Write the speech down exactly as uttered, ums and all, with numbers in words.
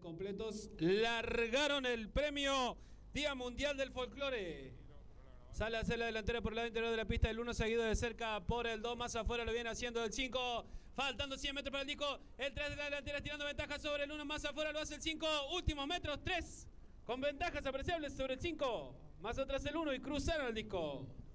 completos largaron el premio Día Mundial del Folclore. Sale a hacer la delantera por el lado interior de la pista, el uno seguido de cerca por el dos, más afuera lo viene haciendo el cinco, faltando cien metros para el disco, el tres de la delantera tirando ventaja sobre el uno, más afuera lo hace el cinco, últimos metros, tres, con ventajas apreciables sobre el cinco, más atrás el uno y cruzaron el disco.